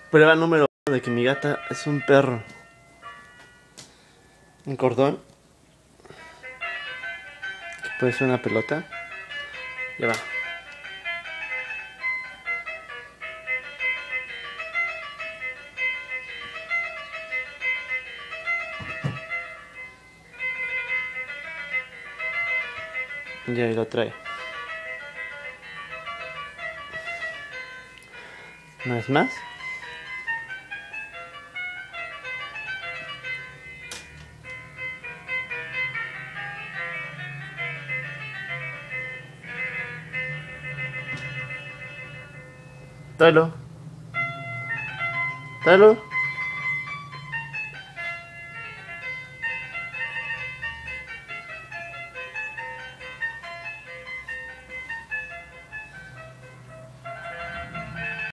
Prueba número 1 de que mi gata es un perro. Un cordón. Que puede ser una pelota. Ya va. Y ahí lo trae. Una vez más. Tráelo. Tráelo.